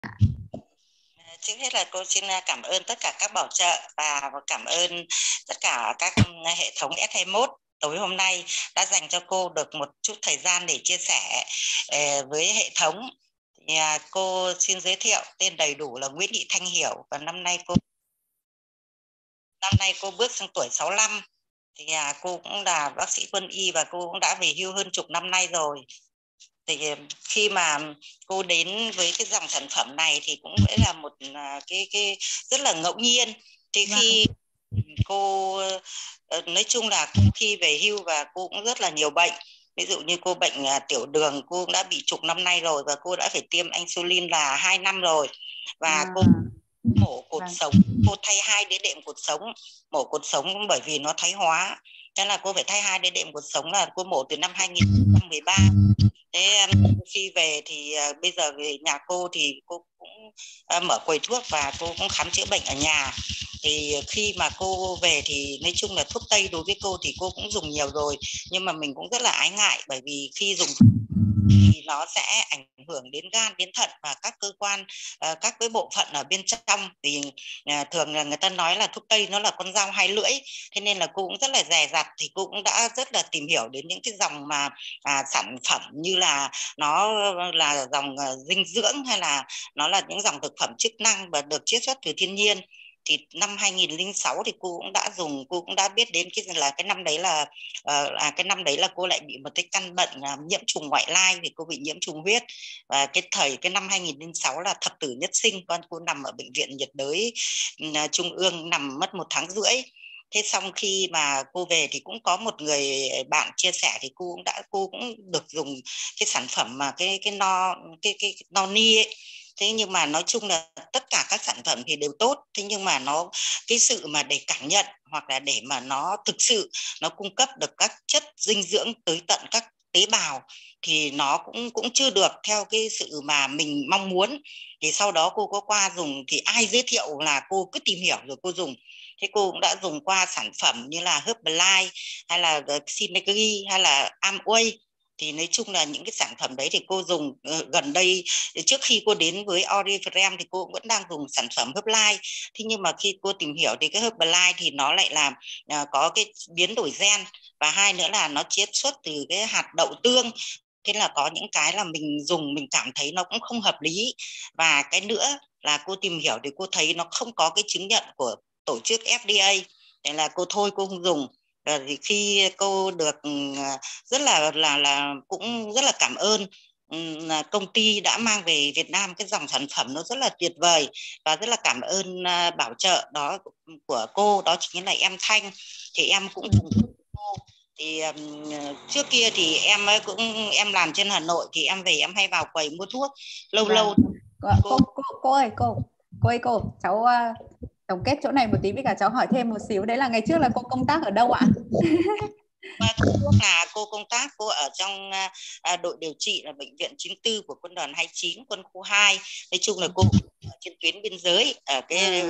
Trước hết là cô xin cảm ơn tất cả các bảo trợ và cảm ơn tất cả các hệ thống S21 tối hôm nay đã dành cho cô được một chút thời gian để chia sẻ với hệ thống. Cô xin giới thiệu tên đầy đủ là Nguyễn Thị Thanh Hiểu và năm nay cô bước sang tuổi 65. Cô cũng là bác sĩ quân y và cô cũng đã về hưu hơn chục năm nay rồi. Thì khi mà cô đến với cái dòng sản phẩm này thì cũng sẽ là một cái rất là ngẫu nhiên. Thì khi cô nói chung là khi về hưu và cô cũng rất là nhiều bệnh, ví dụ như cô bệnh tiểu đường, cô cũng đã bị chục năm nay rồi và cô đã phải tiêm insulin là 2 năm rồi, và cô mổ cột sống, cô thay 2 đĩa đệm cột sống, mổ cột sống bởi vì nó thoái hóa, thế là cô phải thay 2 đĩa đệm cột sống, là cô mổ từ năm 2013. Thế khi về thì bây giờ về nhà cô thì cô cũng mở quầy thuốc và cô cũng khám chữa bệnh ở nhà. Thì khi mà cô về thì nói chung là thuốc tây đối với cô thì cô cũng dùng nhiều rồi, nhưng mà mình cũng rất là ái ngại, bởi vì khi dùng thì nó sẽ ảnh hưởng đến gan, đến thận và các cơ quan, các cái bộ phận ở bên trong. Thì thường là người ta nói là thuốc tây nó là con dao hai lưỡi, thế nên là cô cũng rất là dè dặt. Thì cô cũng đã rất là tìm hiểu đến những cái dòng mà sản phẩm như là nó là dòng dinh dưỡng, hay là nó là những dòng thực phẩm chức năng và được chiết xuất từ thiên nhiên. Thì năm 2006 thì cô cũng đã dùng, cô cũng đã biết đến cái năm đấy là cái năm đấy là cô lại bị một cái căn bệnh nhiễm trùng ngoại lai, thì cô bị nhiễm trùng huyết. Và cái năm 2006 là thập tử nhất sinh, con cô nằm ở bệnh viện nhiệt đới trung ương, nằm mất 1 tháng rưỡi. Thế xong khi mà cô về thì cũng có một người bạn chia sẻ, thì cô cũng được dùng cái sản phẩm mà cái noni ấy. Thế nhưng mà nói chung là tất cả các sản phẩm thì đều tốt, thế nhưng mà cái sự mà để cảm nhận hoặc là để mà nó thực sự nó cung cấp được các chất dinh dưỡng tới tận các tế bào thì nó cũng cũng chưa được theo cái sự mà mình mong muốn. Thì sau đó cô có qua dùng, thì ai giới thiệu là cô cứ tìm hiểu rồi cô dùng. Thế cô cũng đã dùng qua sản phẩm như là Herbalife, hay là Synergy, hay là Amway. Thì nói chung là những cái sản phẩm đấy thì cô dùng gần đây. Trước khi cô đến với Oriflame thì cô cũng vẫn đang dùng sản phẩm Herbalife. Thế nhưng mà khi cô tìm hiểu thì cái Herbalife thì nó lại là có cái biến đổi gen, và hai nữa là nó chiết xuất từ cái hạt đậu tương. Thế là có những cái là mình dùng mình cảm thấy nó cũng không hợp lý. Và cái nữa là cô tìm hiểu thì cô thấy nó không có cái chứng nhận của tổ chức FDA. Thế là cô thôi cô không dùng. Thì khi cô được rất là cũng rất là cảm ơn là công ty đã mang về Việt Nam cái dòng sản phẩm nó rất là tuyệt vời, và rất là cảm ơn bảo trợ đó của cô, đó chính là em Thanh. Thì em cũng cùng cô. Thì trước kia thì em làm trên Hà Nội, thì em về em hay vào quầy mua thuốc lâu lâu. Cô ơi, cô cháu tổng kết chỗ này một tí với cả cháu hỏi thêm một xíu, đấy là ngày trước là cô công tác ở đâu ạ? Thuốc là cô công tác, cô ở trong đội điều trị là bệnh viện 94 của quân đoàn 29 quân khu 2. Nói chung là cô ở trên tuyến biên giới ở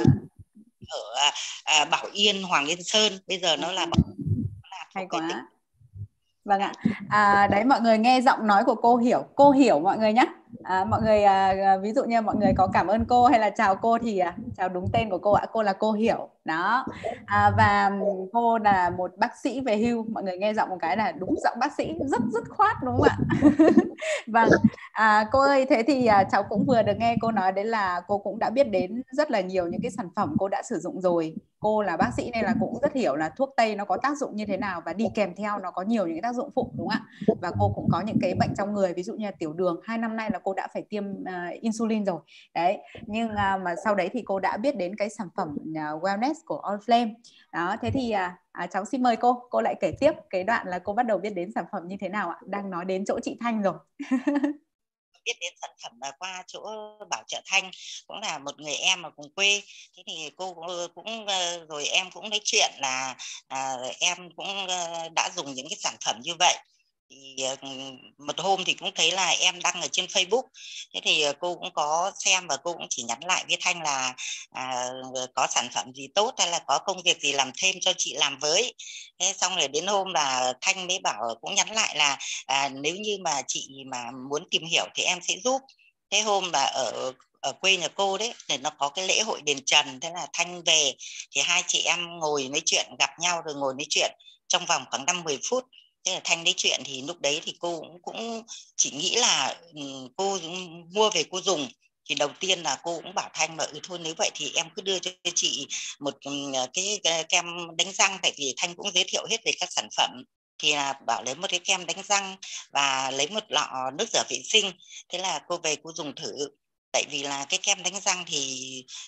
Bảo Yên, Hoàng Yên Sơn, bây giờ nó là Hay thuộc về tỉnh. quá. Vâng ạ. Đấy, mọi người nghe giọng nói của cô hiểu mọi người nhé. Mọi người ví dụ như mọi người có cảm ơn cô hay là chào cô thì chào đúng tên của cô ạ. Cô là cô Hiểu đó. Và cô là một bác sĩ về hưu. Mọi người nghe giọng một cái là đúng giọng bác sĩ, rất rất khoát đúng không ạ? Vâng. Cô ơi, thế thì cháu cũng vừa được nghe cô nói đấy là cô cũng đã biết đến rất là nhiều những cái sản phẩm cô đã sử dụng rồi. Cô là bác sĩ nên là cũng rất hiểu là thuốc tây nó có tác dụng như thế nào và đi kèm theo nó có nhiều những cái tác dụng phụ đúng không ạ? Và cô cũng có những cái bệnh trong người, ví dụ như là tiểu đường, 2 năm nay là cô đã phải tiêm insulin rồi đấy. Nhưng mà sau đấy thì cô đã biết đến cái sản phẩm wellness của Oriflame đó. Thế thì cháu xin mời cô lại kể tiếp cái đoạn là cô bắt đầu biết đến sản phẩm như thế nào ạ? Đang nói đến chỗ chị Thanh rồi. Biết đến sản phẩm là qua chỗ Bảo Trợ Thanh, cũng là một người em ở cùng quê. Thế thì cô cũng rồi em cũng nói chuyện là em cũng đã dùng những cái sản phẩm như vậy. Thì một hôm thì cũng thấy là em đăng ở trên Facebook. Thế thì cô cũng có xem và cô cũng chỉ nhắn lại với Thanh là có sản phẩm gì tốt hay là có công việc gì làm thêm cho chị làm với. Thế xong rồi đến hôm là Thanh mới bảo, cũng nhắn lại là nếu như mà chị mà muốn tìm hiểu thì em sẽ giúp. Thế hôm là ở quê nhà cô đấy, để nó có cái lễ hội đền Trần. Thế là Thanh về thì hai chị em ngồi nói chuyện, gặp nhau rồi ngồi nói chuyện trong vòng khoảng 5-10 phút. Thế là Thanh nói chuyện thì lúc đấy thì cô cũng chỉ nghĩ là cô mua về cô dùng. Thì đầu tiên là cô cũng bảo Thanh là thôi nếu vậy thì em cứ đưa cho chị một cái kem đánh răng, tại vì Thanh cũng giới thiệu hết về các sản phẩm. Thì là bảo lấy một cái kem đánh răng và lấy một lọ nước rửa vệ sinh. Thế là cô về cô dùng thử. Tại vì là cái kem đánh răng thì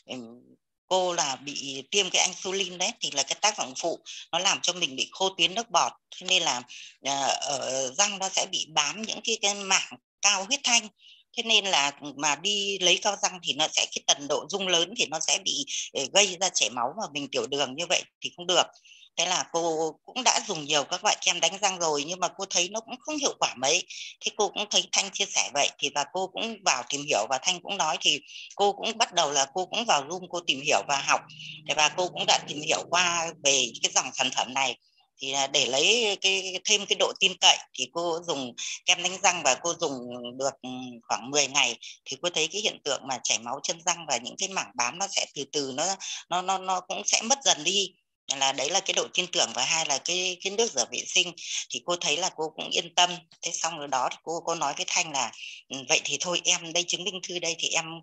cô là bị tiêm cái insulin đấy, thì là cái tác dụng phụ nó làm cho mình bị khô tuyến nước bọt. Thế nên là ở răng nó sẽ bị bám những cái mảng cao huyết thanh. Thế nên là mà đi lấy cao răng thì nó sẽ cái tần độ rung lớn thì nó sẽ bị gây ra chảy máu mà mình tiểu đường như vậy thì không được. Thế là cô cũng đã dùng nhiều các loại kem đánh răng rồi nhưng mà cô thấy nó cũng không hiệu quả mấy. Thế cô cũng thấy Thanh chia sẻ vậy thì và cô cũng vào tìm hiểu, và Thanh cũng nói thì cô cũng bắt đầu là cô cũng vào Zoom cô tìm hiểu và học. Thế và cô cũng đã tìm hiểu qua về cái dòng sản phẩm này. Thì để lấy thêm cái độ tin cậy thì cô dùng kem đánh răng và cô dùng được khoảng 10 ngày thì cô thấy cái hiện tượng mà chảy máu chân răng và những cái mảng bám nó sẽ từ từ nó cũng sẽ mất dần đi. Là đấy là cái độ tin tưởng. Và hai là cái nước rửa vệ sinh thì cô thấy là cô cũng yên tâm. Thế xong rồi đó thì cô nói với Thanh là vậy thì thôi em đây chứng minh thư đây thì em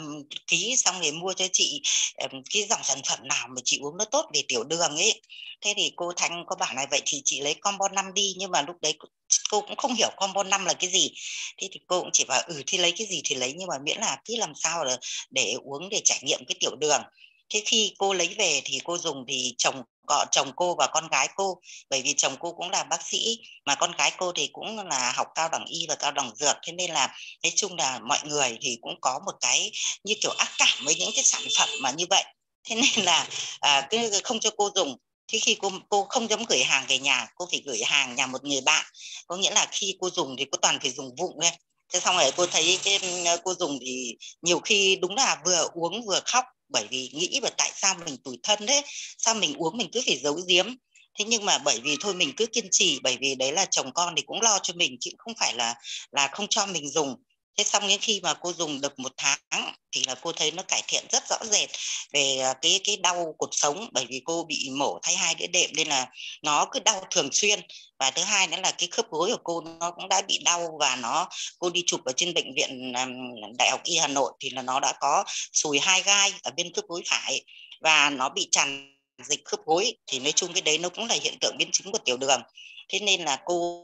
ký xong rồi mua cho chị cái dòng sản phẩm nào mà chị uống nó tốt về tiểu đường ấy. Thế thì cô Thanh có bảo là vậy thì chị lấy combo 5 đi, nhưng mà lúc đấy cô cũng không hiểu combo 5 là cái gì. Thế thì cô cũng chỉ bảo thì lấy cái gì thì lấy, nhưng mà miễn là cứ làm sao là để uống để trải nghiệm cái tiểu đường. Thế khi cô lấy về thì cô dùng thì chồng cô và con gái cô, bởi vì chồng cô cũng là bác sĩ mà con gái cô thì cũng là học cao đẳng y và cao đẳng dược. Thế nên là nói chung là mọi người thì cũng có một cái như kiểu ác cảm với những cái sản phẩm mà như vậy. Thế nên là cứ không cho cô dùng. Thế khi cô không dám gửi hàng về nhà, cô phải gửi hàng nhà một người bạn. Có nghĩa là khi cô dùng thì cô toàn phải dùng vụng thôi. Thế xong rồi cô thấy cô dùng thì nhiều khi đúng là vừa uống vừa khóc, bởi vì nghĩ là tại sao mình tủi thân thế, sao mình uống mình cứ phải giấu giếm. Thế nhưng mà bởi vì thôi mình cứ kiên trì, bởi vì đấy là chồng con thì cũng lo cho mình chứ không phải là không cho mình dùng. Thế xong đến khi mà cô dùng được 1 tháng thì là cô thấy nó cải thiện rất rõ rệt về cái đau cột sống, bởi vì cô bị mổ thay 2 đĩa đệm nên là nó cứ đau thường xuyên. Và thứ hai nữa là cái khớp gối của cô nó cũng đã bị đau, và cô đi chụp ở trên bệnh viện Đại học Y Hà Nội thì là nó đã có sùi 2 gai ở bên khớp gối phải, và nó bị tràn dịch khớp gối. Thì nói chung cái đấy nó cũng là hiện tượng biến chứng của tiểu đường. Thế nên là cô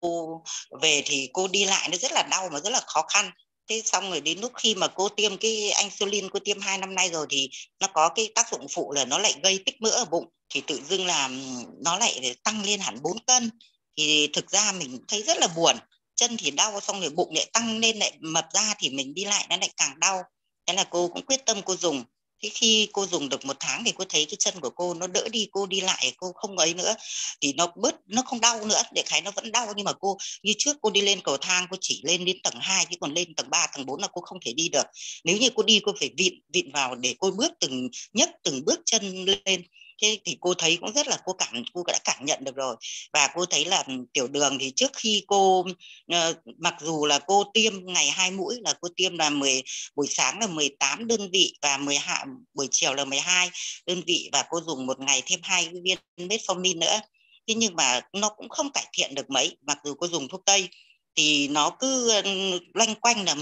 về thì cô đi lại nó rất là đau mà rất là khó khăn. Thế xong rồi đến lúc khi mà cô tiêm cái insulin, cô tiêm 2 năm nay rồi thì nó có cái tác dụng phụ là nó lại gây tích mỡ ở bụng, thì tự dưng là nó lại tăng lên hẳn 4 cân. Thì thực ra mình thấy rất là buồn, chân thì đau xong rồi bụng lại tăng lên lại mập ra thì mình đi lại nó lại càng đau. Thế là cô cũng quyết tâm cô dùng. Thế khi cô dùng được 1 tháng thì cô thấy cái chân của cô nó đỡ đi, cô đi lại cô không ấy nữa, thì nó không đau nữa. Để cái nó vẫn đau nhưng mà cô như trước cô đi lên cầu thang cô chỉ lên đến tầng 2, chứ còn lên tầng 3, tầng 4 là cô không thể đi được. Nếu như cô đi cô phải vịn vào để cô nhấc từng bước chân lên. Thế thì cô thấy cũng rất là cô đã cảm nhận được rồi. Và cô thấy là tiểu đường thì trước khi cô mặc dù là cô tiêm ngày 2 mũi, là cô tiêm là buổi sáng là 18 đơn vị và buổi chiều là 12 đơn vị, và cô dùng một ngày thêm 2 viên metformin nữa. Thế nhưng mà nó cũng không cải thiện được mấy, mặc dù cô dùng thuốc tây thì nó cứ loanh quanh là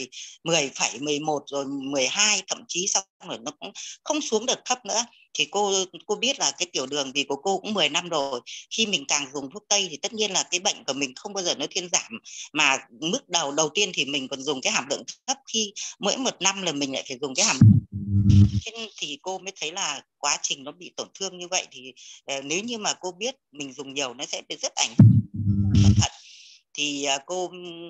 10,11 rồi 12, thậm chí xong rồi nó cũng không xuống được thấp nữa. Thì cô biết là cái tiểu đường vì của cô cũng 10 năm rồi. Khi mình càng dùng thuốc tây thì tất nhiên là cái bệnh của mình không bao giờ nó thuyên giảm, mà mức đầu tiên thì mình còn dùng cái hàm lượng thấp, khi mỗi 1 năm là mình lại phải dùng cái hàm lượng. Thế thì cô mới thấy là quá trình nó bị tổn thương như vậy thì nếu như mà cô biết mình dùng nhiều nó sẽ bị rất ảnh hưởng thận. Thì cô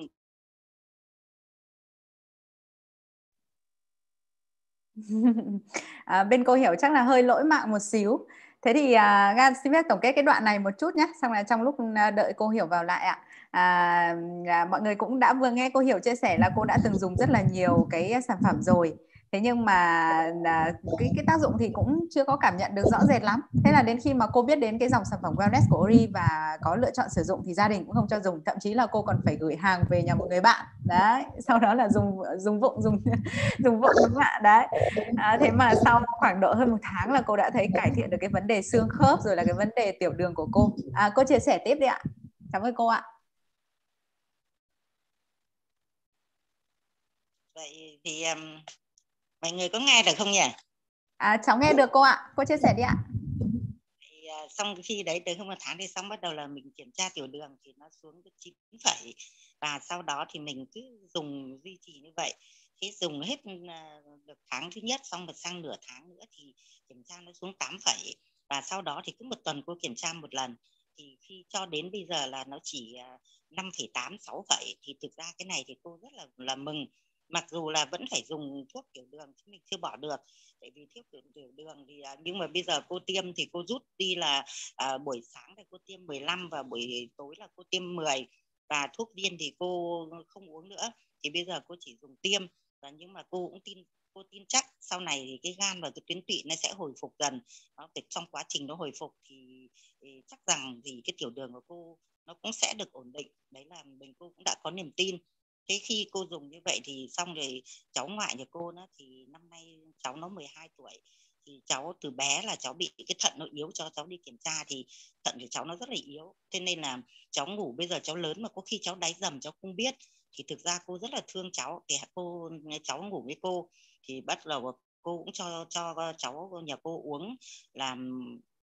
bên cô Hiểu chắc là hơi lỗi mạng một xíu. Thế thì Gan xin phép tổng kết cái đoạn này một chút nhé, xong là trong lúc đợi cô Hiểu vào lại ạ. Mọi người cũng đã vừa nghe cô Hiểu chia sẻ là cô đã từng dùng rất là nhiều cái sản phẩm rồi. Thế nhưng mà cái tác dụng thì cũng chưa có cảm nhận được rõ rệt lắm. Thế là đến khi mà cô biết đến cái dòng sản phẩm wellness của Ori và có lựa chọn sử dụng thì gia đình cũng không cho dùng, thậm chí là cô còn phải gửi hàng về nhà một người bạn đấy, sau đó là dùng vụng dùng vụng đúng không ạ? Đấy. Thế mà sau khoảng độ hơn 1 tháng là cô đã thấy cải thiện được cái vấn đề xương khớp rồi là cái vấn đề tiểu đường của cô. Cô chia sẻ tiếp đi ạ. Cảm ơn cô ạ. Vậy thì mọi người có nghe được không nhỉ? Cháu nghe được cô ạ, cô chia sẻ đi ạ. Thì xong khi đấy tới hơn 1 tháng thì xong bắt đầu là mình kiểm tra tiểu đường thì nó xuống 9 phẩy, và sau đó thì mình cứ dùng duy trì như vậy. Thế dùng hết được tháng thứ nhất, xong rồi sang nửa tháng nữa thì kiểm tra nó xuống 8 phẩy, và sau đó thì cứ 1 tuần cô kiểm tra một lần. Thì khi cho đến bây giờ là nó chỉ 5,8, 6 phẩy, thì thực ra cái này thì cô rất là mừng. Mặc dù là vẫn phải dùng thuốc tiểu đường chứ mình chưa bỏ được, tại vì thuốc tiểu đường thì nhưng mà bây giờ cô tiêm thì cô rút đi là buổi sáng thì cô tiêm 15 và buổi tối là cô tiêm 10, và thuốc viên thì cô không uống nữa, thì bây giờ cô chỉ dùng tiêm. Và nhưng mà cô cũng tin chắc sau này thì cái gan và cái tuyến tụy nó sẽ hồi phục dần. Trong quá trình nó hồi phục thì chắc rằng thì cái tiểu đường của cô nó cũng sẽ được ổn định. Đấy là cô cũng đã có niềm tin. Thế khi cô dùng như vậy thì xong rồi cháu ngoại nhà cô nó thì năm nay cháu nó 12 tuổi, thì cháu từ bé là cháu bị cái thận nó yếu, cho cháu đi kiểm tra thì thận của cháu nó rất là yếu, thế nên là cháu ngủ, bây giờ cháu lớn mà có khi cháu đáy dầm cháu không biết. Thì thực ra cô rất là thương cháu, thì cháu ngủ với cô thì bắt đầu cô cũng cho cháu nhà cô uống làm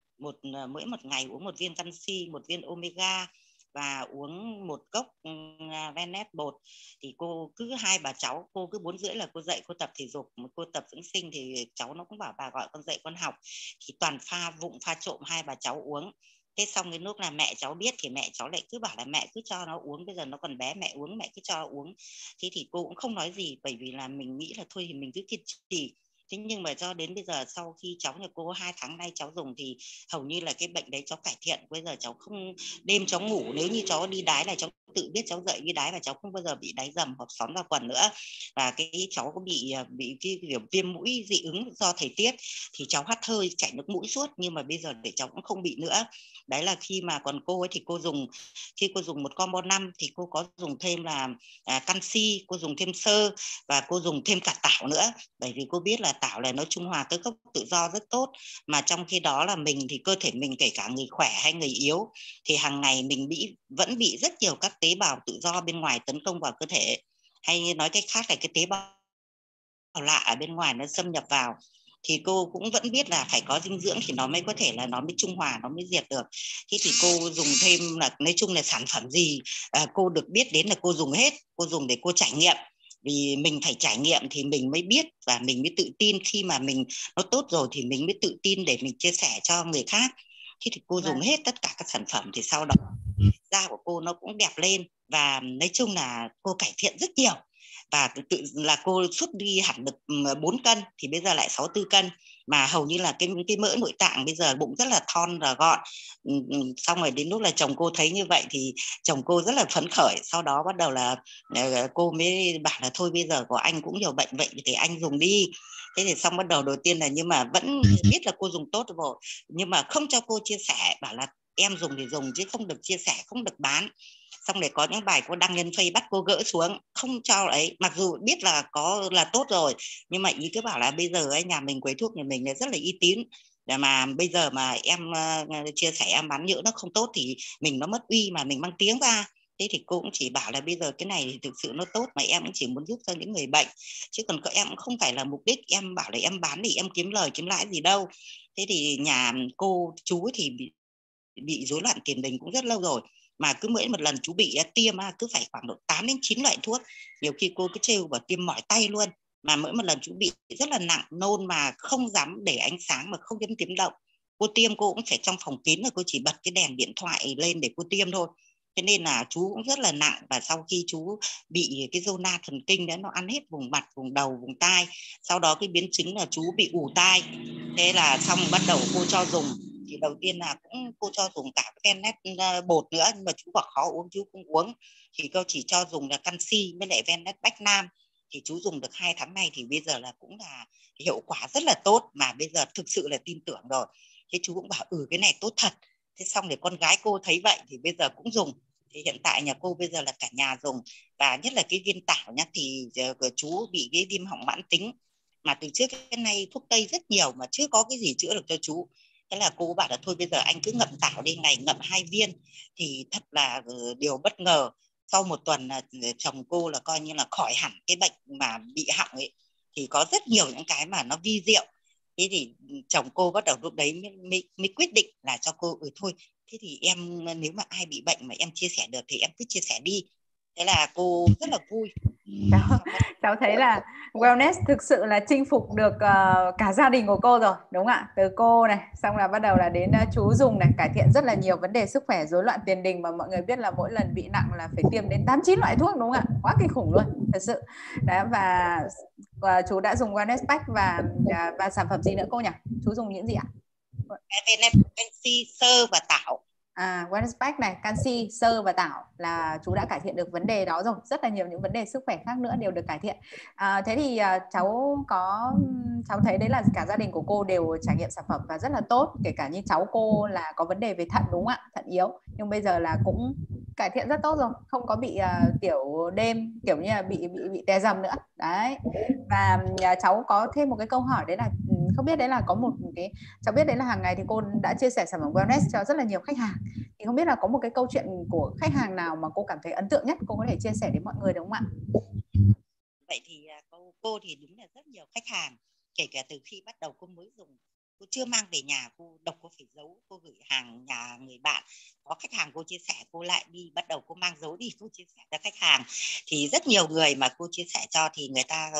mỗi một ngày uống 1 viên canxi, 1 viên omega, và uống 1 cốc Venet bột. Thì cô cứ hai bà cháu, cô cứ 4:30 là cô dậy cô tập thể dục, mà cô tập dưỡng sinh thì cháu nó cũng bảo bà gọi con dậy con học, thì toàn pha vụng pha trộm hai bà cháu uống. Thế xong cái lúc là mẹ cháu biết thì mẹ cháu lại cứ bảo là mẹ cứ cho nó uống, bây giờ nó còn bé, mẹ uống, mẹ cứ cho nó uống. Thế thì cô cũng không nói gì, bởi vì là mình nghĩ là thôi thì mình cứ kiên trì. Thế nhưng mà cho đến bây giờ sau khi cháu nhà cô 2 tháng nay cháu dùng thì hầu như là cái bệnh đấy cháu cải thiện. Bây giờ cháu không, đêm cháu ngủ nếu như cháu đi đái là cháu tự biết cháu dậy đi đái, và cháu không bao giờ bị đái dầm hoặc xón vào quần nữa. Và cái cháu có bị cái kiểu viêm mũi dị ứng do thời tiết thì cháu hắt hơi chảy nước mũi suốt, nhưng mà bây giờ để cháu cũng không bị nữa. Đấy là khi mà còn cô ấy thì khi cô dùng một combo 5 thì cô có dùng thêm là canxi, cô dùng thêm xơ, và cô dùng thêm cả tảo nữa, bởi vì cô biết là tảo này nó trung hòa cái gốc tự do rất tốt. Mà trong khi đó là mình thì cơ thể mình, kể cả người khỏe hay người yếu, thì hàng ngày mình vẫn bị rất nhiều các tế bào tự do bên ngoài tấn công vào cơ thể, hay nói cách khác là cái tế bào lạ ở bên ngoài nó xâm nhập vào. Thì cô cũng vẫn biết là phải có dinh dưỡng thì nó mới có thể là nó mới trung hòa, nó mới diệt được. Thế thì cô dùng thêm là nói chung là sản phẩm gì cô được biết đến là cô dùng hết, cô dùng để cô trải nghiệm. Vì mình phải trải nghiệm thì mình mới biết và mình mới tự tin, khi mà nó tốt rồi thì mình mới tự tin để mình chia sẻ cho người khác. Thế thì cô dùng hết tất cả các sản phẩm thì sau đó da của cô nó cũng đẹp lên, và nói chung là cô cải thiện rất nhiều. Và tự là cô sút đi hẳn được 4 cân, thì bây giờ lại 64 cân, mà hầu như là cái mỡ nội tạng bây giờ bụng rất là thon và gọn. Xong rồi đến lúc là chồng cô thấy như vậy thì chồng cô rất là phấn khởi. Sau đó bắt đầu là cô mới bảo là thôi bây giờ có anh cũng nhiều bệnh vậy thì anh dùng đi. Thế thì xong bắt đầu đầu tiên là, nhưng mà vẫn biết là cô dùng tốt rồi, nhưng mà không cho cô chia sẻ, bảo là em dùng thì dùng chứ không được chia sẻ, không được bán. Xong rồi có những bài cô đăng lên Facebook bắt cô gỡ xuống, không cho ấy, mặc dù biết là có là tốt rồi, nhưng mà ý cứ bảo là bây giờ ấy, nhà mình quầy thuốc nhà mình là rất là uy tín, để mà bây giờ mà em chia sẻ em bán nhỡ nó không tốt thì mình nó mất uy mà mình mang tiếng ra. Thế thì cô cũng chỉ bảo là bây giờ cái này thì thực sự nó tốt, mà em cũng chỉ muốn giúp cho những người bệnh, chứ còn em cũng không phải là mục đích em bảo là em bán thì em kiếm lời kiếm lãi gì đâu. Thế thì nhà cô chú thì bị rối loạn tiền đình cũng rất lâu rồi, mà cứ mỗi một lần chú bị tiêm cứ phải khoảng độ 8 đến 9 loại thuốc, nhiều khi cô cứ trêu và tiêm mỏi tay luôn. Mà mỗi một lần chú bị rất là nặng, nôn mà không dám để ánh sáng, mà không dám tiếng động. Cô tiêm cô cũng phải trong phòng kín, là cô chỉ bật cái đèn điện thoại lên để cô tiêm thôi. Thế nên là chú cũng rất là nặng, và sau khi chú bị cái zona thần kinh đấy, nó ăn hết vùng mặt, vùng đầu, vùng tai. Sau đó cái biến chứng là chú bị ù tai. Thế là xong bắt đầu cô cho dùng, thì đầu tiên là cũng cô cho dùng cả cái Venet bột nữa, nhưng mà chú bảo khó uống chú không uống, thì cô chỉ cho dùng là canxi với lại Venet Bách Nam. thì chú dùng được 2 tháng này thì bây giờ là cũng là hiệu quả rất là tốt, mà bây giờ thực sự là tin tưởng rồi. Thế chú cũng bảo cái này tốt thật. Thế xong rồi con gái cô thấy vậy thì bây giờ cũng dùng. Thì hiện tại nhà cô bây giờ là cả nhà dùng. Và nhất là cái viên tảo nhá, thì chú bị cái viêm họng mãn tính, mà từ trước cái nay thuốc tây rất nhiều mà chưa có cái gì chữa được cho chú. Thế là cô bảo là thôi bây giờ anh cứ ngậm tảo đi, ngày ngậm 2 viên. Thì thật là điều bất ngờ, sau 1 tuần là chồng cô là coi như là khỏi hẳn cái bệnh mà bị họng ấy. Thì có rất nhiều những cái mà nó vi diệu. Thế thì chồng cô bắt đầu lúc đấy mới quyết định là cho cô thôi, thế thì em nếu mà ai bị bệnh mà em chia sẻ được thì em cứ chia sẻ đi. Thế là cô rất là vui. Cháu thấy là wellness thực sự là chinh phục được cả gia đình của cô rồi, đúng không ạ? Từ cô này, xong là bắt đầu là đến chú dùng này, cải thiện rất là nhiều vấn đề sức khỏe, rối loạn tiền đình, mà mọi người biết là mỗi lần bị nặng là phải tiêm đến 8-9 loại thuốc, đúng không ạ? Quá kinh khủng luôn, thật sự. Đấy, và chú đã dùng wellness pack và sản phẩm gì nữa cô nhỉ? Chú dùng những gì ạ? Canxi, xơ và tảo. Wellness pack này, canxi, xơ và tảo là chú đã cải thiện được vấn đề đó rồi. Rất là nhiều những vấn đề sức khỏe khác nữa đều được cải thiện. Thế thì cháu thấy đấy là cả gia đình của cô đều trải nghiệm sản phẩm và rất là tốt. Kể cả như cháu cô là có vấn đề về thận, đúng không ạ? Thận yếu. Nhưng bây giờ là cũng cải thiện rất tốt rồi, không có bị tiểu đêm, kiểu như là bị tè rầm nữa. Đấy. Và cháu có thêm một cái câu hỏi, đấy là không biết đấy là có một cái, cháu biết đấy là hàng ngày thì cô đã chia sẻ sản phẩm wellness cho rất là nhiều khách hàng, thì không biết là có một cái câu chuyện của khách hàng nào mà cô cảm thấy ấn tượng nhất, cô có thể chia sẻ đến mọi người đúng không ạ? Vậy thì cô thì đúng là rất nhiều khách hàng, kể cả từ khi bắt đầu cô mới dùng, cô chưa mang về nhà, cô độc, cô phải giấu, cô gửi hàng nhà người bạn. Có khách hàng cô chia sẻ, cô lại đi bắt đầu cô mang giấu đi, cô chia sẻ cho khách hàng. Thì rất nhiều người mà cô chia sẻ cho thì người ta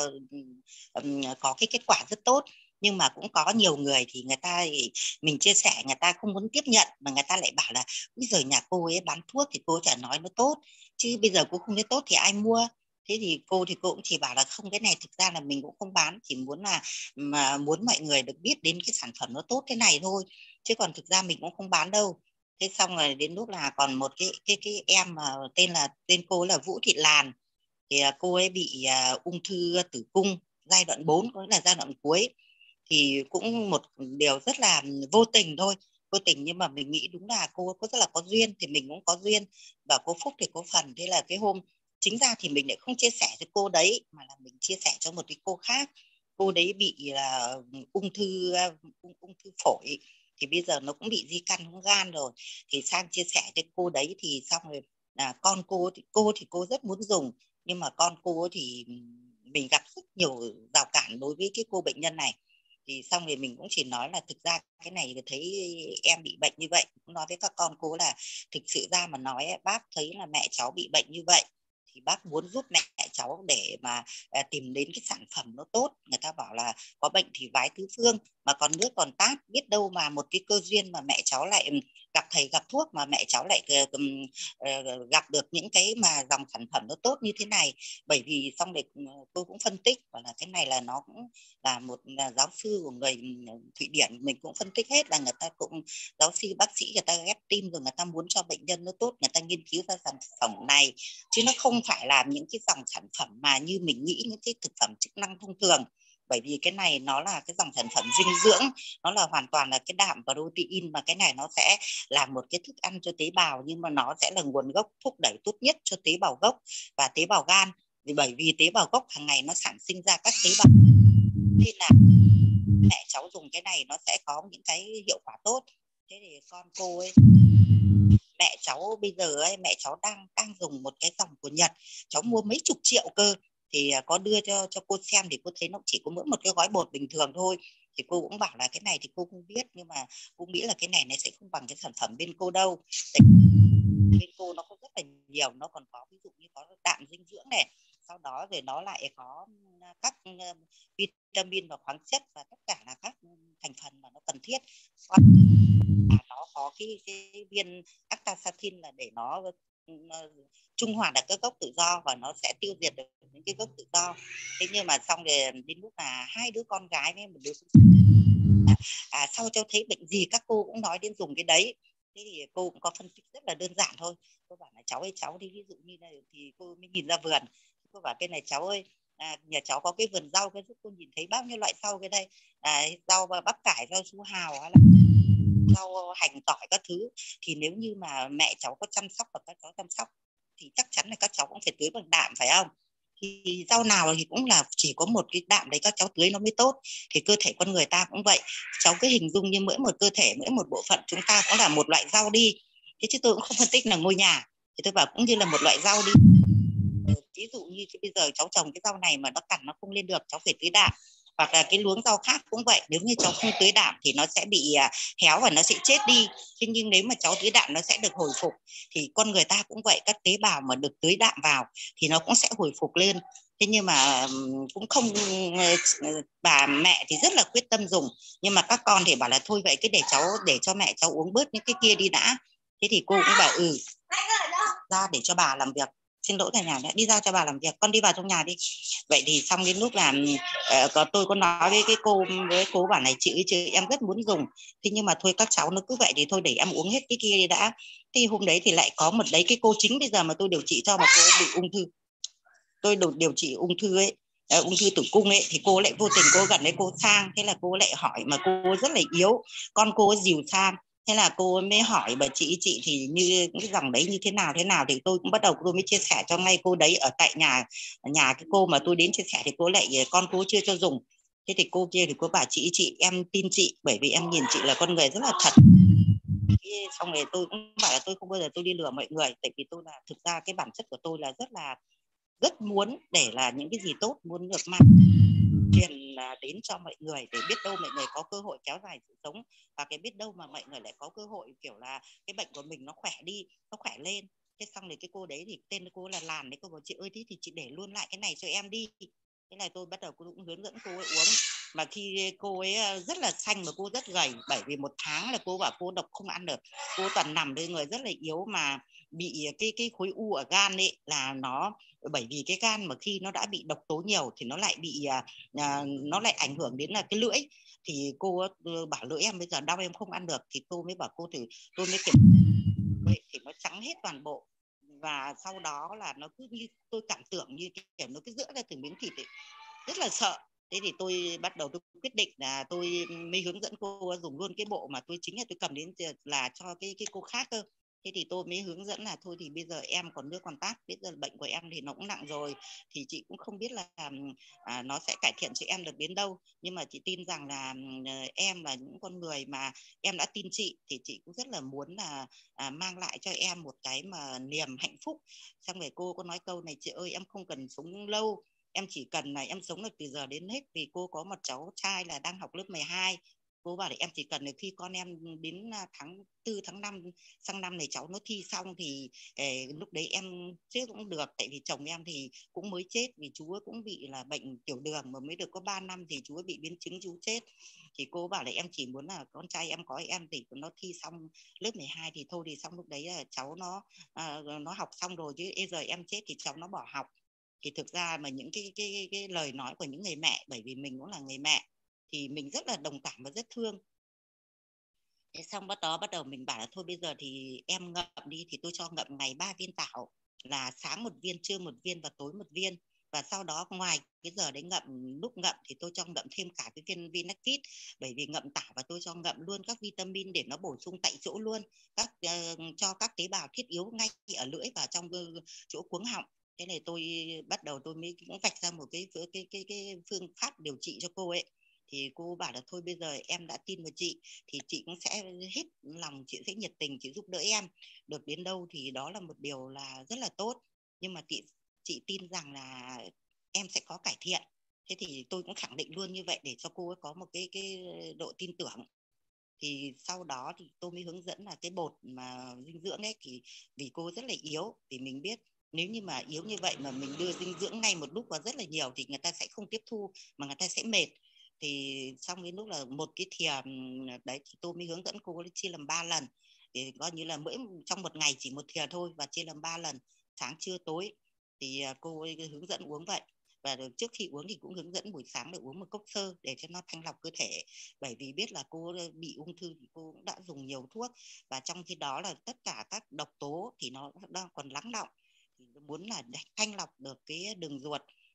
có cái kết quả rất tốt. Nhưng mà cũng có nhiều người thì người ta, mình chia sẻ người ta không muốn tiếp nhận, mà người ta lại bảo là bây giờ nhà cô ấy bán thuốc thì cô chả nói nó tốt, chứ bây giờ cô không thấy tốt thì ai mua. Thế thì cô cũng chỉ bảo là không, cái này thực ra là mình cũng không bán, chỉ muốn là muốn mọi người được biết đến cái sản phẩm nó tốt thế này thôi, chứ còn thực ra mình cũng không bán đâu. Thế xong rồi đến lúc là còn một cái em mà tên cô là Vũ Thị Làn, thì cô ấy bị ung thư tử cung giai đoạn 4, có nghĩa là giai đoạn cuối. Thì cũng một điều rất là vô tình thôi, vô tình, nhưng mà mình nghĩ đúng là cô rất là có duyên, thì mình cũng có duyên, và cô phúc thì có phần. Thế là cái hôm chính ra thì mình lại không chia sẻ cho cô đấy, mà là mình chia sẻ cho một cái cô khác. Cô đấy bị ung thư phổi, thì bây giờ nó cũng bị di căn gan rồi. Thì sang chia sẻ cho cô đấy thì xong rồi con cô thì cô rất muốn dùng, nhưng mà con cô thì mình gặp rất nhiều rào cản đối với cái cô bệnh nhân này. Thì xong thì mình cũng chỉ nói là thực ra cái này thấy em bị bệnh như vậy, cũng nói với các con cô là thực sự ra mà nói bác thấy là mẹ cháu bị bệnh như vậy, thì bác muốn giúp mẹ cháu để mà tìm đến cái sản phẩm nó tốt. Người ta bảo là có bệnh thì vái tứ phương, mà còn nước còn tát, biết đâu mà một cái cơ duyên mà mẹ cháu lại gặp thầy gặp thuốc, mà mẹ cháu lại gặp được những cái mà dòng sản phẩm nó tốt như thế này. Bởi vì xong để tôi cũng phân tích và là cái này là nó cũng là một giáo sư của người Thụy Điển, mình cũng phân tích hết là người ta cũng giáo sư bác sĩ, người ta ghép tim rồi người ta muốn cho bệnh nhân nó tốt, người ta nghiên cứu ra sản phẩm này, chứ nó không phải là những cái dòng sản phẩm mà như mình nghĩ những cái thực phẩm chức năng thông thường. Bởi vì cái này nó là cái dòng sản phẩm dinh dưỡng, nó là hoàn toàn là cái đạm protein, mà cái này nó sẽ là một cái thức ăn cho tế bào, nhưng mà nó sẽ là nguồn gốc thúc đẩy tốt nhất cho tế bào gốc và tế bào gan. Bởi vì tế bào gốc hàng ngày nó sản sinh ra các tế bào, nên là mẹ cháu dùng cái này nó sẽ có những cái hiệu quả tốt. Thế thì con cô ấy, mẹ cháu bây giờ ấy, mẹ cháu đang dùng một cái dòng của Nhật, cháu mua mấy chục triệu cơ. Thì có đưa cho cô xem, thì cô thấy nó chỉ có mỗi một cái gói bột bình thường thôi. Thì cô cũng bảo là cái này thì cô không biết, nhưng mà cô nghĩ là cái này sẽ không bằng cái sản phẩm bên cô đâu. Bên cô nó có rất là nhiều, nó còn có ví dụ như có đạm dinh dưỡng này, sau đó rồi nó lại có các vitamin và khoáng chất và tất cả là các thành phần mà nó cần thiết. Nó có cái viên astaxanthin là để nó trung hòa được các gốc tự do và nó sẽ tiêu diệt được những cái gốc tự do. Thế nhưng mà xong rồi đến lúc là 2 đứa con gái với một đứa sau cháu thấy bệnh gì các cô cũng nói đến dùng cái đấy. Thế thì cô cũng có phân tích rất là đơn giản thôi. Cô bảo là cháu ơi, cháu đi ví dụ như này, thì cô mới nhìn ra vườn, cô bảo cái này cháu ơi, nhà cháu có cái vườn rau, cái cô nhìn thấy bao nhiêu loại rau cái đây, rau bắp cải, rau su hào, hay là rau hành tỏi các thứ, thì nếu như mà mẹ cháu có chăm sóc và các cháu chăm sóc thì chắc chắn là các cháu cũng phải tưới bằng đạm, phải không? Thì rau nào thì cũng là chỉ có một cái đạm đấy các cháu tưới nó mới tốt. Thì cơ thể con người ta cũng vậy, cháu cứ hình dung như mỗi một cơ thể, mỗi một bộ phận chúng ta cũng là một loại rau đi. Thế chứ tôi cũng không phân tích là ngôi nhà, thì tôi bảo cũng như là một loại rau đi. Ví dụ như bây giờ cháu trồng cái rau này mà nó cằn nó không lên được, cháu phải tưới đạm. Hoặc là cái luống rau khác cũng vậy, nếu như cháu không tưới đạm thì nó sẽ bị héo và nó sẽ chết đi. Thế nhưng nếu mà cháu tưới đạm nó sẽ được hồi phục. Thì con người ta cũng vậy, các tế bào mà được tưới đạm vào thì nó cũng sẽ hồi phục lên. Thế nhưng mà cũng không, bà mẹ thì rất là quyết tâm dùng, nhưng mà các con thì bảo là thôi vậy cứ để cho mẹ cháu uống bớt những cái kia đi đã. Thế thì cô cũng bảo ra để cho bà làm việc. Xin lỗi cả nhà đã đi ra cho bà làm việc, con đi vào trong nhà đi. Vậy thì xong đến lúc là tôi có nói với cô bảo này, chị em rất muốn dùng, thế nhưng mà thôi các cháu nó cứ vậy thì thôi để em uống hết cái kia đi đã. Thì hôm đấy thì lại có một đấy cái cô chính bây giờ mà tôi điều trị cho, mà cô bị ung thư, tôi điều trị ung thư ấy, ung thư tử cung ấy, thì cô lại vô tình cô gần đấy cô sang, thế là cô lại hỏi, mà cô rất là yếu, con cô dìu sang. Thế là cô mới hỏi bà chị thì như cái dòng đấy như thế nào, thì tôi cũng bắt đầu tôi mới chia sẻ cho ngay cô đấy ở tại nhà cái cô mà tôi đến chia sẻ, thì cô lại con cô chưa cho dùng. Thế thì cô kia thì cô bảo chị em tin chị, bởi vì em nhìn chị là con người rất là thật. Xong rồi tôi cũng bảo là tôi không bao giờ tôi đi lừa mọi người, tại vì tôi là thực ra cái bản chất của tôi là rất muốn để là những cái gì tốt muốn được mang truyền đến cho mọi người, để biết đâu mọi người có cơ hội kéo dài sự sống, và cái biết đâu mà mọi người lại có cơ hội kiểu là cái bệnh của mình nó khỏe đi, nó khỏe lên. Thế xong rồi cái cô đấy thì tên cô là Làn đấy, cô bảo chị ơi thế thì chị để luôn lại cái này cho em đi. Thế này tôi bắt đầu cô cũng hướng dẫn cô ấy uống, mà khi cô ấy rất là xanh mà cô rất gầy, bởi vì 1 tháng là cô bảo cô độc không ăn được, cô toàn nằm đây, người rất là yếu, mà bị cái khối u ở gan ấy, là nó bởi vì cái gan mà khi nó đã bị độc tố nhiều thì nó lại bị nó lại ảnh hưởng đến là cái lưỡi. Thì cô bảo lưỡi em bây giờ đau em không ăn được, thì tôi mới bảo cô thì tôi mới kiểm thì nó trắng hết toàn bộ, và sau đó là nó cứ như tôi cảm tưởng như kiểu nó cứ rữa ra từ miếng thịt ấy, rất là sợ. Thế thì tôi bắt đầu tôi quyết định là tôi mới hướng dẫn cô dùng luôn cái bộ mà tôi chính là tôi cầm đến là cho cái cô khác cơ. Thế thì tôi mới hướng dẫn là thôi thì bây giờ em còn nước còn tát, bây giờ bệnh của em thì nó cũng nặng rồi, thì chị cũng không biết là nó sẽ cải thiện cho em được đến đâu, nhưng mà chị tin rằng là em là những con người mà em đã tin chị, thì chị cũng rất là muốn là mang lại cho em một cái mà niềm hạnh phúc. Xong rồi cô có nói câu này, chị ơi em không cần sống lâu, em chỉ cần là em sống được từ giờ đến hết, vì cô có một cháu trai là đang học lớp 12. Cô bảo là em chỉ cần là khi con em đến tháng 4 tháng 5 sang năm này cháu nó thi xong thì lúc đấy em chết cũng được, tại vì chồng em thì cũng mới chết vì chú ấy cũng bị là bệnh tiểu đường, mà mới được có 3 năm thì chú ấy bị biến chứng chú chết. Thì cô bảo là em chỉ muốn là con trai em có em thì nó thi xong lớp 12 thì thôi, thì xong lúc đấy là cháu nó học xong rồi, chứ giờ em chết thì cháu nó bỏ học. Thì thực ra mà những cái lời nói của những người mẹ, bởi vì mình cũng là người mẹ thì mình rất là đồng cảm và rất thương. Thế xong bắt đầu mình bảo là thôi bây giờ thì em ngậm đi, thì tôi cho ngậm ngày 3 viên tảo, là sáng 1 viên, trưa 1 viên và tối 1 viên. Và sau đó ngoài cái giờ đấy ngậm, lúc ngậm thì tôi cho ngậm thêm cả cái viên Vinacid, bởi vì ngậm tảo và tôi cho ngậm luôn các vitamin để nó bổ sung tại chỗ luôn, cho các tế bào thiết yếu ngay ở lưỡi và trong chỗ cuống họng. Thế này tôi bắt đầu tôi mới cũng vạch ra một cái phương pháp điều trị cho cô ấy. Thì cô bảo là thôi bây giờ em đã tin vào chị thì chị cũng sẽ hết lòng, chị sẽ nhiệt tình chị giúp đỡ em được đến đâu, thì đó là một điều là rất là tốt. Nhưng mà chị tin rằng là em sẽ có cải thiện. Thế thì tôi cũng khẳng định luôn như vậy để cho cô ấy có một cái độ tin tưởng. Thì sau đó thì tôi mới hướng dẫn là cái bột mà dinh dưỡng ấy, thì vì cô rất là yếu, thì mình biết nếu như mà yếu như vậy mà mình đưa dinh dưỡng ngay một lúc và rất là nhiều thì người ta sẽ không tiếp thu mà người ta sẽ mệt. Thì xong đến lúc là một cái thìa đấy thì tôi mới hướng dẫn cô chia làm 3 lần, thì coi như là mỗi trong một ngày chỉ 1 thìa thôi và chia làm 3 lần, sáng trưa tối. Thì cô ấy hướng dẫn uống vậy. Và trước khi uống thì cũng hướng dẫn buổi sáng để uống một cốc sơ để cho nó thanh lọc cơ thể, bởi vì biết là cô bị ung thư thì cô cũng đã dùng nhiều thuốc, và trong khi đó là tất cả các độc tố thì nó đang còn lắng đọng, thì muốn là thanh lọc được cái đường ruột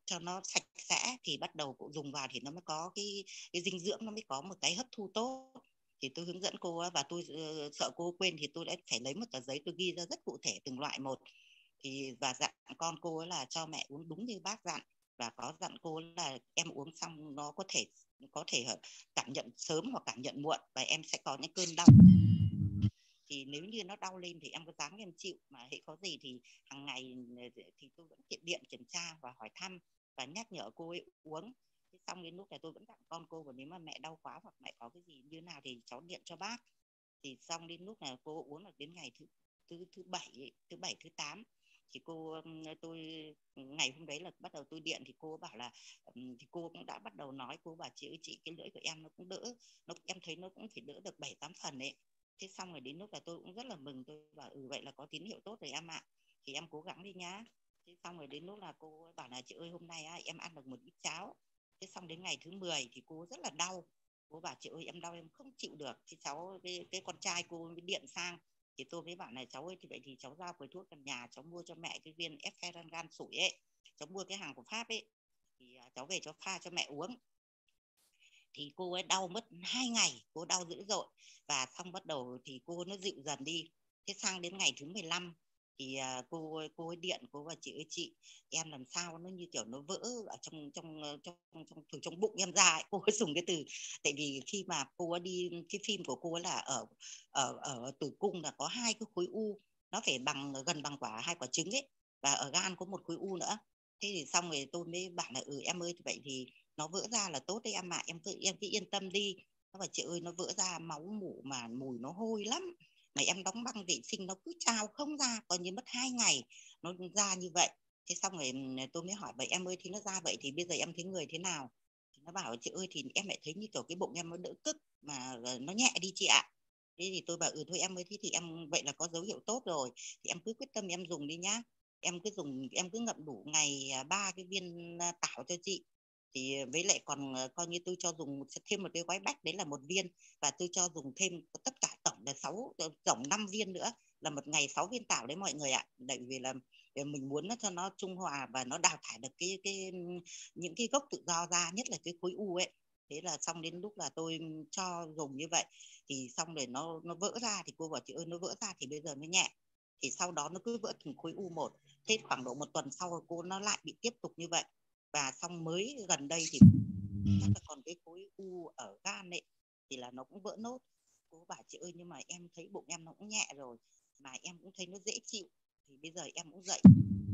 cho nó sạch sẽ thì bắt đầu cụ dùng vào thì nó mới có cái dinh dưỡng, nó mới có một cái hấp thu tốt. Thì tôi hướng dẫn cô và tôi sợ cô quên thì tôi đã phải lấy một tờ giấy tôi ghi ra rất cụ thể từng loại một. Thì và dặn con cô ấy là cho mẹ uống đúng như bác dặn, và có dặn cô là em uống xong nó có thể cảm nhận sớm hoặc cảm nhận muộn, và em sẽ có những cơn đau. Thì nếu như nó đau lên thì em có dám em chịu, mà hệ có gì thì hàng ngày thì tôi vẫn điện kiểm tra và hỏi thăm và nhắc nhở cô ấy uống. Thế xong đến lúc này tôi vẫn dặn con cô, và nếu mà mẹ đau quá hoặc mẹ có cái gì như nào thì cháu điện cho bác. Thì xong đến lúc này cô uống là đến ngày thứ bảy thứ 8 thì tôi ngày hôm đấy là bắt đầu tôi điện thì cô bảo là thì cô cũng đã bắt đầu nói, cô bảo chị ơi chị, cái lưỡi của em nó cũng đỡ, em thấy nó cũng phải đỡ được 7-8 phần đấy. Thế xong rồi đến lúc là tôi cũng rất là mừng, tôi bảo vậy là có tín hiệu tốt rồi em ạ, thì em cố gắng đi nhá. Thế xong rồi đến lúc là cô bảo là chị ơi hôm nay em ăn được một ít cháo. Thế xong đến ngày thứ 10 thì cô rất là đau, cô bảo chị ơi em đau em không chịu được. Thì cháu cái con trai cô mới điện sang, thì tôi mới bảo này cháu ơi thì vậy thì cháu ra quầy thuốc gần nhà cháu mua cho mẹ cái viên Efferalgan sủi ấy, cháu mua cái hàng của Pháp ấy, thì cháu về cháu pha cho mẹ uống. Thì cô ấy đau mất 2 ngày, cô đau dữ dội, và xong bắt đầu thì cô nó dịu dần đi. Thế sang đến ngày thứ 15 thì cô ấy điện, cô bảo chị ơi chị, em làm sao nó như kiểu nó vỡ ở trong bụng em ra ấy. Cô ấy dùng cái từ, tại vì khi mà cô ấy đi cái phim của cô ấy là ở tử cung là có 2 cái khối u, nó phải gần bằng 2 quả trứng ấy, và ở gan có 1 khối u nữa. Thế thì xong rồi tôi mới bảo là em ơi thì vậy thì nó vỡ ra là tốt đấy em ạ, em cứ yên tâm đi. Nó bảo chị ơi nó vỡ ra máu mủ mà mùi nó hôi lắm, mà em đóng băng vệ sinh nó cứ trào không ra, coi như mất 2 ngày nó ra như vậy. Thế xong rồi tôi mới hỏi vậy em ơi thì nó ra vậy thì bây giờ em thấy người thế nào. Thì nó bảo chị ơi thì em lại thấy như kiểu cái bụng em nó đỡ cức mà nó nhẹ đi chị ạ. Thế thì tôi bảo thôi em ơi, thế thì em vậy là có dấu hiệu tốt rồi, thì em cứ quyết tâm em dùng đi nhá. Em cứ ngậm đủ ngày 3 cái viên tảo cho chị. Thì với lại còn coi như tôi cho dùng thêm một cái gói bách đấy là 1 viên, và tôi cho dùng thêm tất cả tổng là 5 viên nữa, là một ngày 6 viên tảo đấy mọi người ạ. Tại vì là mình muốn nó cho nó trung hòa và nó đào thải được những cái gốc tự do ra, nhất là cái khối u ấy. Thế là xong đến lúc là tôi cho dùng như vậy thì xong rồi nó vỡ ra, thì cô bảo chị ơi nó vỡ ra thì bây giờ mới nhẹ. Thì sau đó nó cứ vỡ từng khối u một. Thế khoảng độ 1 tuần sau cô nó lại bị tiếp tục như vậy, và xong mới gần đây thì chắc là còn cái khối u ở gan ấy thì là nó cũng vỡ nốt. Cô bảo chị ơi nhưng mà em thấy bụng em nó cũng nhẹ rồi, mà em cũng thấy nó dễ chịu, thì bây giờ em cũng dậy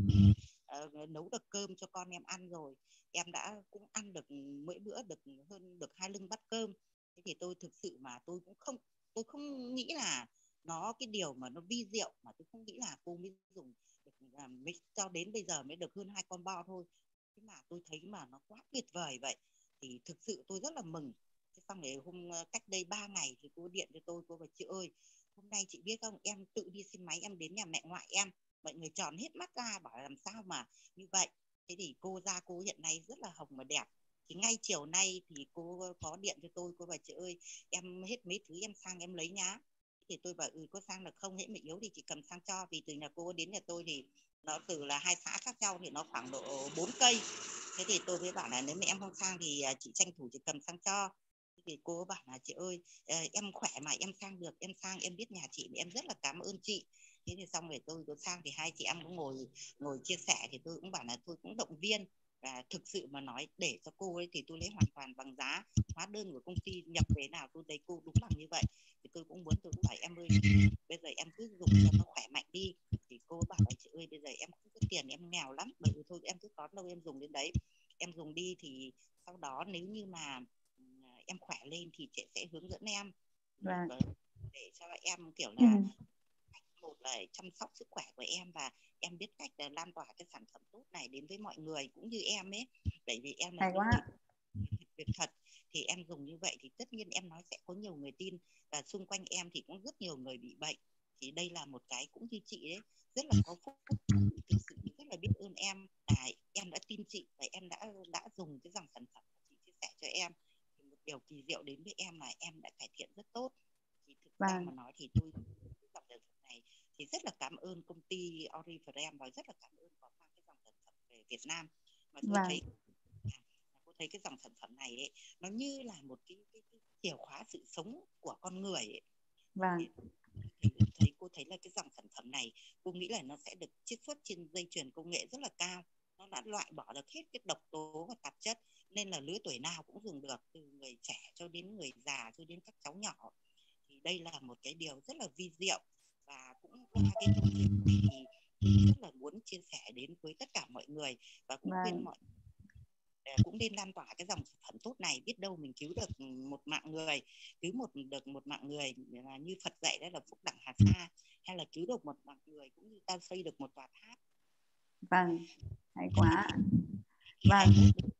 nấu được cơm cho con em ăn rồi, em đã cũng ăn được mỗi bữa được 2 lưng bát cơm. Thế thì tôi thực sự mà tôi không nghĩ là nó cái điều mà nó vi diệu, mà tôi không nghĩ là cô mới dùng được, mới cho đến bây giờ mới được hơn 2 con bo thôi. Thế mà tôi thấy mà nó quá tuyệt vời vậy, thì thực sự tôi rất là mừng. Thế xong rồi cách đây 3 ngày thì cô điện cho tôi, cô bảo chị ơi hôm nay chị biết không, em tự đi xe máy em đến nhà mẹ ngoại em, mọi người tròn hết mắt ra bảo làm sao mà như vậy. Thế thì cô hiện nay rất là hồng và đẹp. Thì ngay chiều nay thì cô có điện cho tôi, cô bảo chị ơi em hết mấy thứ em sang em lấy nhá. Thì tôi bảo có sang được không, hễ mà yếu thì chị cầm sang cho, vì từ nhà cô đến nhà tôi thì nó từ là 2 xã khác nhau thì nó khoảng độ 4 cây. Thế thì tôi mới bảo là nếu mà em không sang thì chị tranh thủ chị cầm sang cho. Thế thì cô bảo là chị ơi em khỏe mà em sang được, em sang em biết nhà chị thì em rất là cảm ơn chị. Thế thì xong rồi tôi sang thì hai chị em cũng ngồi chia sẻ, thì tôi cũng bảo là tôi cũng động viên. Và thực sự mà nói để cho cô ấy thì tôi lấy hoàn toàn bằng giá, hóa đơn của công ty nhập về nào tôi thấy cô đúng bằng như vậy. Thì tôi cũng bảo em ơi bây giờ em cứ dùng cho nó khỏe mạnh đi. Thì cô bảo là chị ơi bây giờ em không có tiền, em nghèo lắm, bởi vì thôi em cứ có đâu em dùng đến đấy, em dùng đi thì sau đó nếu như mà em khỏe lên thì chị sẽ hướng dẫn em. Vâng. Để cho em kiểu Ừ. là một là chăm sóc sức khỏe của em, và em biết cách lan tỏa cái sản phẩm tốt này đến với mọi người cũng như em ấy. Bởi vì em là Hay những người quá. việc thật, thì em dùng như vậy thì tất nhiên em nói sẽ có nhiều người tin, và xung quanh em thì cũng rất nhiều người bị bệnh. Thì đây là một cái cũng như chị đấy, rất là có phúc. Thực sự rất là biết ơn em là em đã tin chị và em đã dùng cái dòng sản phẩm chị chia sẻ cho em. Thì một điều kỳ diệu đến với em là em đã cải thiện rất tốt. Thì thực ra Vâng. mà nói thì tôi dòng sản phẩm này thì rất là cảm ơn công ty Oriflame và rất là cảm ơn có mang cái dòng sản phẩm về Việt Nam Mà tôi thấy cái dòng sản phẩm này ấy, nó như là một cái chìa khóa sự sống của con người ấy. Vâng. Cô thấy là cái dòng sản phẩm này, cô nghĩ là nó sẽ được chiết xuất trên dây chuyền công nghệ rất là cao. Nó đã loại bỏ được hết cái độc tố và tạp chất, nên là lứa tuổi nào cũng dùng được, từ người trẻ cho đến người già cho đến các cháu nhỏ. Thì đây là một cái điều rất là vi diệu, và cũng qua cái câu chuyện này thì tôi rất là muốn chia sẻ đến với tất cả mọi người, và cũng khuyên mọi cũng nên lan tỏa cái dòng sản phẩm tốt này. Biết đâu mình cứu được một mạng người, được một mạng người là như Phật dạy, đó là phúc đẳng hà sa, hay là cứu được một mạng người cũng như ta xây được một tòa tháp. Vâng, hay quá. Vâng.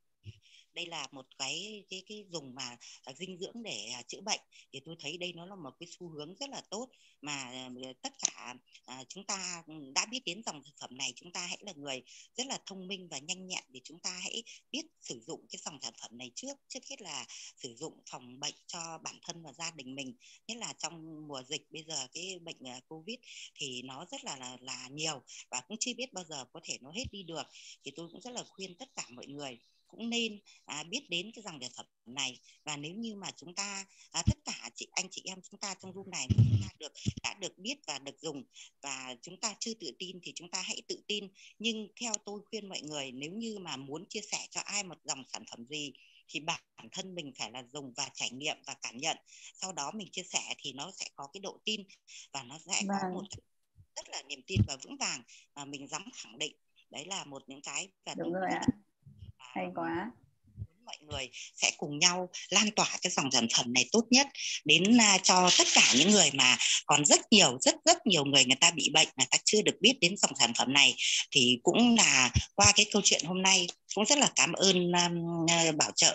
Đây là một cái dùng mà dinh dưỡng để chữa bệnh, thì tôi thấy đây nó là một cái xu hướng rất là tốt, mà tất cả chúng ta đã biết đến dòng thực phẩm này, chúng ta hãy là người rất là thông minh và nhanh nhẹn, để chúng ta hãy biết sử dụng cái dòng sản phẩm này trước hết là sử dụng phòng bệnh cho bản thân và gia đình mình. Nhất là trong mùa dịch bây giờ, cái bệnh Covid thì nó rất là nhiều, và cũng chưa biết bao giờ có thể nó hết đi được. Thì tôi cũng rất là khuyên tất cả mọi người cũng nên biết đến cái dòng sản phẩm này. Và nếu như mà chúng ta tất cả anh chị em chúng ta trong room này, chúng ta đã được biết và được dùng, và chúng ta chưa tự tin thì chúng ta hãy tự tin. Nhưng theo tôi khuyên mọi người, nếu như mà muốn chia sẻ cho ai một dòng sản phẩm gì thì bản thân mình phải là dùng và trải nghiệm và cảm nhận, sau đó mình chia sẻ thì nó sẽ có cái độ tin, và nó sẽ có một rất là niềm tin và vững vàng, và mình dám khẳng định. Đấy là một những cái và đúng rồi ạ. Hay quá. Mọi người sẽ cùng nhau lan tỏa cái dòng sản phẩm này tốt nhất đến cho tất cả những người mà còn rất nhiều người ta bị bệnh, người ta chưa được biết đến dòng sản phẩm này. Thì cũng là qua cái câu chuyện hôm nay cũng rất là cảm ơn bảo trợ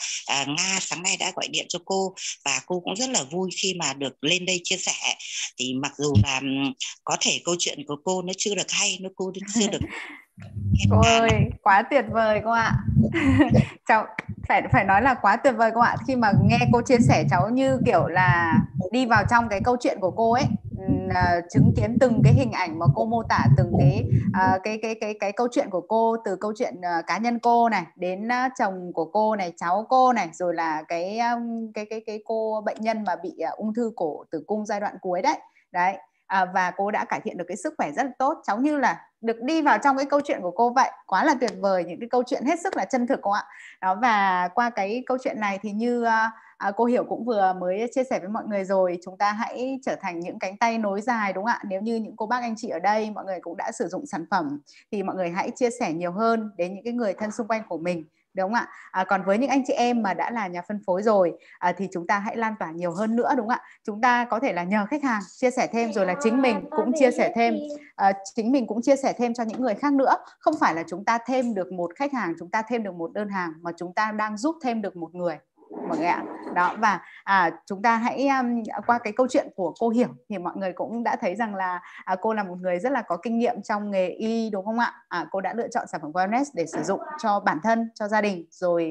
Nga sáng nay đã gọi điện cho cô, và cô cũng rất là vui khi mà được lên đây chia sẻ. Thì mặc dù là có thể câu chuyện của cô nó chưa được hay, cô chưa được cô ơi, quá tuyệt vời cô ạ. Cháu phải nói là quá tuyệt vời cô ạ. Khi mà nghe cô chia sẻ, cháu như kiểu là đi vào trong cái câu chuyện của cô ấy, chứng kiến từng cái hình ảnh mà cô mô tả, từng cái câu chuyện của cô, từ câu chuyện cá nhân cô này, đến chồng của cô này, cháu cô này, rồi là cái cô bệnh nhân mà bị ung thư cổ tử cung giai đoạn cuối đấy. Và cô đã cải thiện được cái sức khỏe rất là tốt. Cháu như là được đi vào trong cái câu chuyện của cô vậy. Quá là tuyệt vời, những cái câu chuyện hết sức là chân thực cô ạ. Đó, và qua cái câu chuyện này thì như cô Hiểu cũng vừa mới chia sẻ với mọi người rồi, chúng ta hãy trở thành những cánh tay nối dài, đúng không ạ? Nếu như những cô bác anh chị ở đây mọi người cũng đã sử dụng sản phẩm thì mọi người hãy chia sẻ nhiều hơn đến những cái người thân xung quanh của mình, đúng không ạ? Còn với những anh chị em mà đã là nhà phân phối rồi thì chúng ta hãy lan tỏa nhiều hơn nữa, đúng không ạ? Chúng ta có thể là nhờ khách hàng chia sẻ thêm, rồi là chính mình cũng chia sẻ thêm, cho những người khác nữa. Không phải là chúng ta thêm được một khách hàng, chúng ta thêm được một đơn hàng, mà chúng ta đang giúp thêm được một người, mọi người ạ. Đó, và chúng ta hãy qua cái câu chuyện của cô Hiểu thì mọi người cũng đã thấy rằng là cô là một người rất là có kinh nghiệm trong nghề y, đúng không ạ? Cô đã lựa chọn sản phẩm wellness để sử dụng cho bản thân, cho gia đình, rồi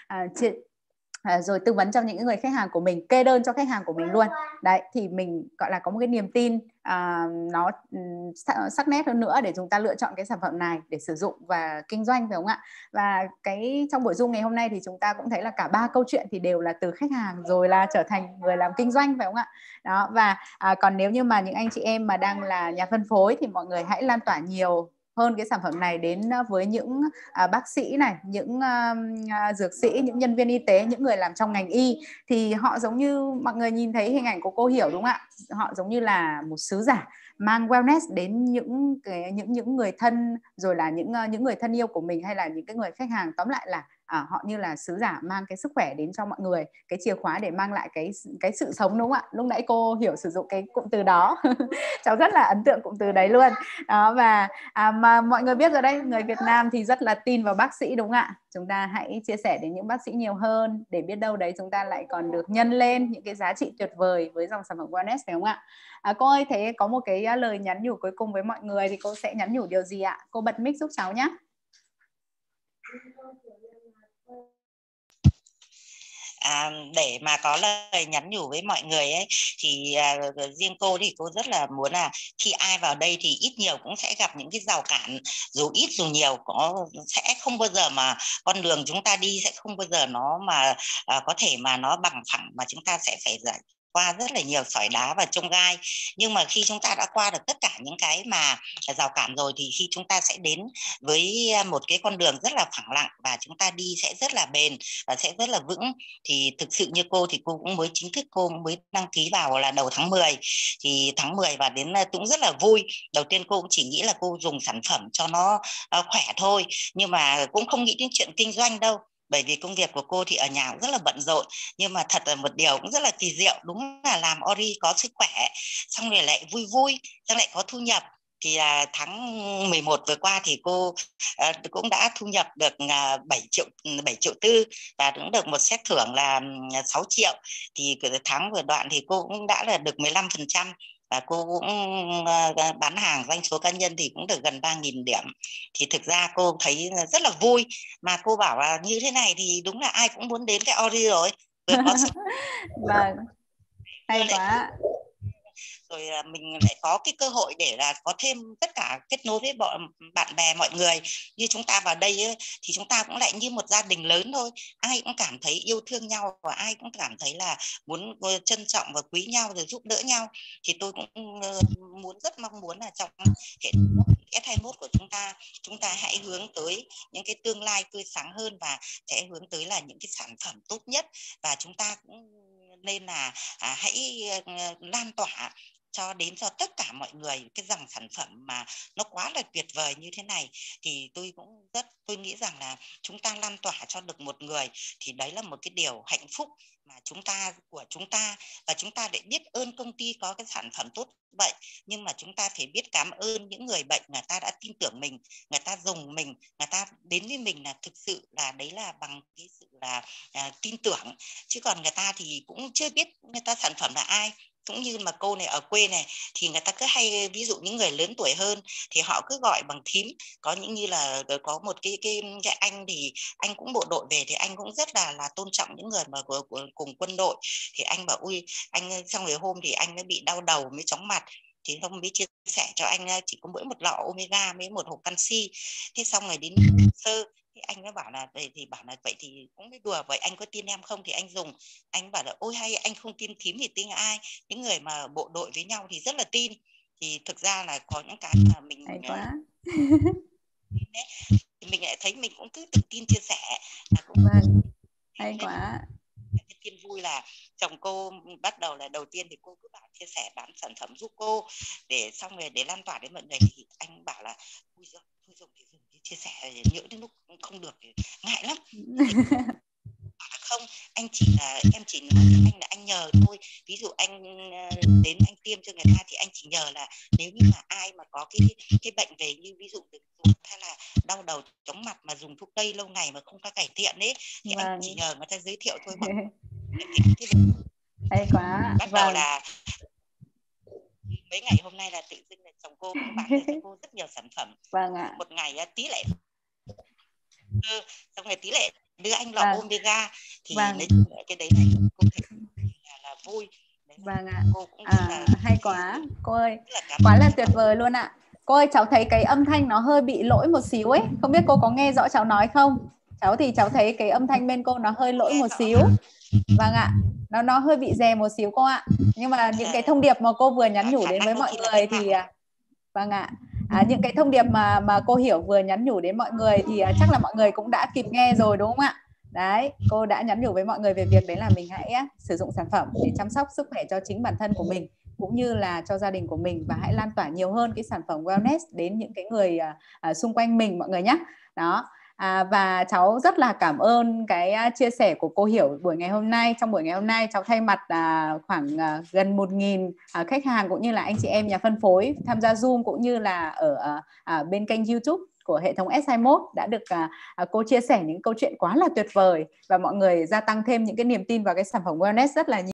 rồi tư vấn cho những người khách hàng của mình, kê đơn cho khách hàng của mình luôn. Đấy, thì mình gọi là có một cái niềm tin nó sắc nét hơn nữa để chúng ta lựa chọn cái sản phẩm này để sử dụng và kinh doanh, phải không ạ? Và trong buổi Zoom ngày hôm nay thì chúng ta cũng thấy là cả ba câu chuyện thì đều là từ khách hàng rồi là trở thành người làm kinh doanh, phải không ạ? Đó, và còn nếu như mà những anh chị em mà đang là nhà phân phối thì mọi người hãy lan tỏa nhiều hơn cái sản phẩm này đến với những bác sĩ này, những dược sĩ, những nhân viên y tế, những người làm trong ngành y. Thì họ giống như mọi người nhìn thấy hình ảnh của cô Hiểu, đúng không ạ? Họ giống như là một sứ giả mang wellness đến những người thân, rồi là những người thân yêu của mình, hay là những cái người khách hàng. Tóm lại là họ như là sứ giả mang cái sức khỏe đến cho mọi người, cái chìa khóa để mang lại cái sự sống, đúng không ạ? Lúc nãy cô Hiểu sử dụng cái cụm từ đó cháu rất là ấn tượng cụm từ đấy luôn. Đó, và mà mọi người biết rồi đấy, người Việt Nam thì rất là tin vào bác sĩ, đúng không ạ? Chúng ta hãy chia sẻ đến những bác sĩ nhiều hơn, để biết đâu đấy chúng ta lại còn được nhân lên những cái giá trị tuyệt vời với dòng sản phẩm wellness, phải không ạ? Cô ơi, thế có một cái lời nhắn nhủ cuối cùng với mọi người thì cô sẽ nhắn nhủ điều gì ạ? Cô bật mic giúp cháu nhé. để mà có lời nhắn nhủ với mọi người ấy, thì riêng cô thì cô rất là muốn là khi ai vào đây thì ít nhiều cũng sẽ gặp những cái rào cản, dù ít dù nhiều, sẽ không bao giờ mà con đường chúng ta đi sẽ không bao giờ nó mà có thể mà nó bằng phẳng, mà chúng ta sẽ phải giải qua rất là nhiều sỏi đá và chông gai. Nhưng mà khi chúng ta đã qua được tất cả những cái mà rào cản rồi, thì khi chúng ta sẽ đến với một cái con đường rất là phẳng lặng, và chúng ta đi sẽ rất là bền và sẽ rất là vững. Thì thực sự như cô thì cô cũng mới chính thức, cô cũng mới đăng ký vào là đầu tháng 10, thì tháng 10 và đến cũng rất là vui. Đầu tiên cô cũng chỉ nghĩ là cô dùng sản phẩm cho nó khỏe thôi, nhưng mà cũng không nghĩ đến chuyện kinh doanh đâu, bởi vì công việc của cô thì ở nhà cũng rất là bận rộn. Nhưng mà thật là một điều cũng rất là kỳ diệu, đúng là làm Ori có sức khỏe, xong rồi lại vui vui, xong lại có thu nhập. Thì tháng 11 vừa qua thì cô cũng đã thu nhập được 7 triệu tư, và cũng được một xét thưởng là 6 triệu. Thì tháng vừa đoạn thì cô cũng đã là được 15%, và cô cũng bán hàng doanh số cá nhân thì cũng được gần 3.000 điểm. Thì thực ra cô thấy rất là vui, mà cô bảo là như thế này thì đúng là ai cũng muốn đến cái Ori rồi, vừa có sức Vâng, hay quá. rồi mình lại có cái cơ hội để là có thêm tất cả kết nối với bạn bè mọi người. Như chúng ta vào đây ấy, thì chúng ta cũng lại như một gia đình lớn thôi, ai cũng cảm thấy yêu thương nhau, và ai cũng cảm thấy là muốn trân trọng và quý nhau rồi giúp đỡ nhau. Thì tôi cũng rất mong muốn là trong hệ thống S21 của chúng ta hãy hướng tới những cái tương lai tươi sáng hơn, và sẽ hướng tới là những cái sản phẩm tốt nhất. Và chúng ta cũng nên là hãy lan tỏa cho tất cả mọi người cái dòng sản phẩm mà nó quá là tuyệt vời như thế này. Thì tôi nghĩ rằng là chúng ta lan tỏa cho được một người thì đấy là một cái điều hạnh phúc mà của chúng ta. Và chúng ta để biết ơn công ty có cái sản phẩm tốt vậy, nhưng mà chúng ta phải biết cảm ơn những người bệnh, người ta đã tin tưởng mình, người ta dùng mình, người ta đến với mình là thực sự là đấy là bằng cái sự là tin tưởng. Chứ còn người ta thì cũng chưa biết người ta sản phẩm là ai. Cũng như mà cô này ở quê này thì người ta cứ hay, ví dụ những người lớn tuổi hơn thì họ cứ gọi bằng thím. Có những như là có một cái anh thì anh cũng bộ đội về, thì anh cũng rất là tôn trọng những người mà cùng quân đội. Thì anh bảo ui anh, xong rồi hôm thì anh mới bị đau đầu mới chóng mặt, thì ông mới chia sẻ cho anh chỉ có mỗi một lọ omega với một hộp canxi. Thế xong rồi đến sơ thì anh mới bảo là vậy thì cũng mới đùa, vậy anh có tin em không? Thì anh dùng, anh bảo là ôi hay, anh không tin thím thì tin ai? Những người mà bộ đội với nhau thì rất là tin. Thì thực ra là có những cái mà mình hay quá. thì mình lại thấy mình cũng cứ tự tin chia sẻ. Vâng, hay quá. Cái tin vui là chồng cô bắt đầu là đầu tiên thì cô cứ bảo chia sẻ bán sản phẩm giúp cô, để xong rồi để lan tỏa đến mọi người. Thì anh bảo là ui giời, thôi dùng thì dùng, chia sẻ nhỡ đến lúc không được thì ngại lắm. Không, em chỉ nói cho anh là anh nhờ thôi. Ví dụ anh đến anh tiêm cho người ta thì anh chỉ nhờ là nếu như mà ai mà có cái bệnh về như ví dụ được ruột hay là đau đầu chóng mặt mà dùng thuốc tây lâu ngày mà không có cải thiện ấy, thì anh chỉ nhờ người ta giới thiệu thôi. Hay quá. Bắt đầu là mấy ngày hôm nay là tự dưng là chồng cô cũng bán được cho cô rất nhiều sản phẩm. Vâng ạ. Một ngày tí lệ xong rồi tí lệ đưa anh lọ omega. Thì nói cái đấy này cô thấy là vui. Vâng ạ. Hay quá cô ơi, quá là tuyệt vời luôn ạ. Cô ơi, cháu thấy cái âm thanh nó hơi bị lỗi một xíu ấy, không biết cô có nghe rõ cháu nói không? Cháu thấy cái âm thanh bên cô nó hơi lỗi một xíu. Vâng ạ, nó hơi bị rè một xíu cô ạ. Nhưng mà những cái thông điệp mà cô vừa nhắn nhủ đến với mọi người thì vâng ạ. Những cái thông điệp mà cô Hiểu vừa nhắn nhủ đến mọi người thì chắc là mọi người cũng đã kịp nghe rồi đúng không ạ? Đấy, cô đã nhắn nhủ với mọi người về việc đấy là mình hãy sử dụng sản phẩm để chăm sóc sức khỏe cho chính bản thân của mình cũng như là cho gia đình của mình, và hãy lan tỏa nhiều hơn cái sản phẩm wellness đến những cái người xung quanh mình mọi người nhé. Đó. Và cháu rất là cảm ơn cái chia sẻ của cô Hiểu buổi ngày hôm nay. Trong buổi ngày hôm nay cháu thay mặt khoảng gần 1.000 khách hàng cũng như là anh chị em nhà phân phối tham gia Zoom cũng như là ở bên kênh YouTube của hệ thống S21 đã được cô chia sẻ những câu chuyện quá là tuyệt vời, và mọi người gia tăng thêm những cái niềm tin vào cái sản phẩm wellness rất là nhiều.